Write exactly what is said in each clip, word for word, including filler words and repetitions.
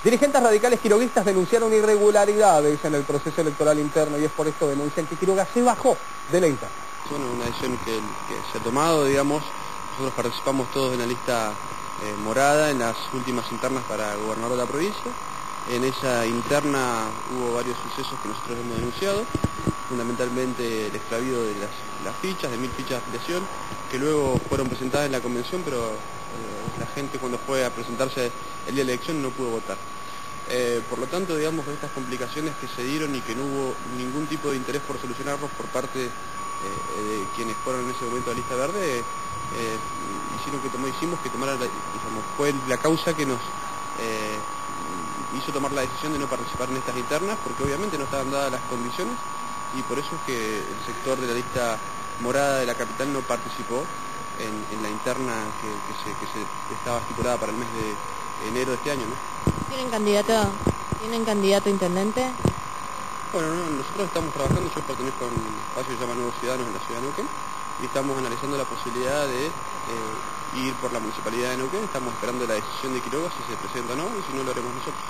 Dirigentes radicales quiroguistas denunciaron irregularidades en el proceso electoral interno y es por esto denuncian que Quiroga se bajó de la interna. Bueno, una decisión que, que se ha tomado, digamos, nosotros participamos todos en la lista eh, morada en las últimas internas para gobernador de la provincia. En esa interna hubo varios sucesos que nosotros hemos denunciado, fundamentalmente el extravío de las, las fichas, de mil fichas de afiliación, que luego fueron presentadas en la convención, pero eh, la gente cuando fue a presentarse el día de la elección no pudo votar. Eh, por lo tanto, digamos, estas complicaciones que se dieron y que no hubo ningún tipo de interés por solucionarlos por parte eh, de quienes fueron en ese momento a lista verde, eh, hicieron que tomó, hicimos que tomara, digamos, fue la causa que nos eh, hizo tomar la decisión de no participar en estas internas, porque obviamente no estaban dadas las condiciones y por eso es que el sector de la lista morada de la capital no participó en, en la interna que, que, se, que se estaba estipulada para el mes de enero de este año, ¿no? ¿Tienen candidato, ¿tienen candidato intendente? Bueno, no, nosotros estamos trabajando, yo pertenezco a un espacio que se llama Nuevos Ciudadanos en la ciudad de Neuquén y estamos analizando la posibilidad de eh, ir por la municipalidad de Neuquén. Estamos esperando la decisión de Quiroga si se presenta o no, y si no lo haremos nosotros.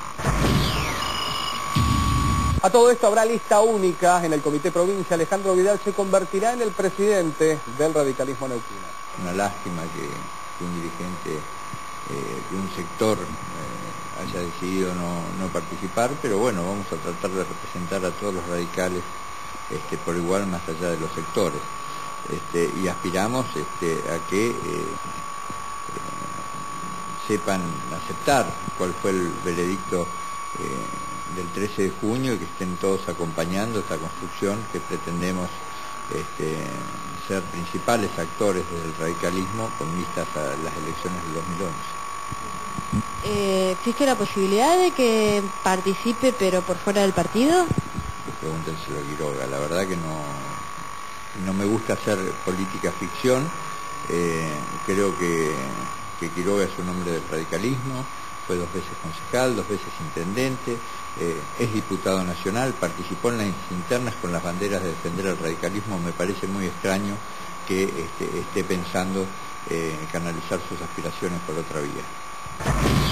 A todo esto habrá lista única en el Comité Provincia. Alejandro Vidal se convertirá en el presidente del radicalismo neuquino. Una lástima que, que un dirigente eh, de un sector eh, haya decidido no, no participar, pero bueno, vamos a tratar de representar a todos los radicales este, por igual, más allá de los sectores. Este, y aspiramos este, a que eh, eh, sepan aceptar cuál fue el veredicto eh, del trece de junio y que estén todos acompañando esta construcción que pretendemos este, ser principales actores del radicalismo con vistas a las elecciones del dos mil once. Eh, ¿Existe la posibilidad de que participe pero por fuera del partido? Pregúntenselo a Quiroga, la verdad que no, no me gusta hacer política ficción, eh, creo que, que Quiroga es un hombre del radicalismo, fue dos veces concejal, dos veces intendente, eh, es diputado nacional, participó en las internas con las banderas de defender el radicalismo. Me parece muy extraño que este, esté pensando eh, canalizar sus aspiraciones por otra vía.